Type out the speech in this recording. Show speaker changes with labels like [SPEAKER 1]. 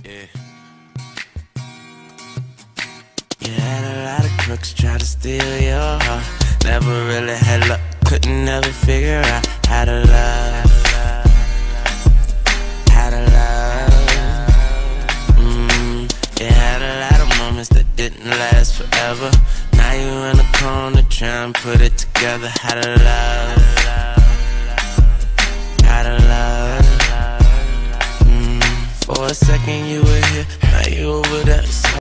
[SPEAKER 1] Yeah. You had a lot of crooks try to steal your heart. Never really had luck, couldn't never figure out how to love. How to love. You had a lot of moments that didn't last forever. Now you in the corner trying to put it together. How to love. How to love. For a second you were here, now you over there.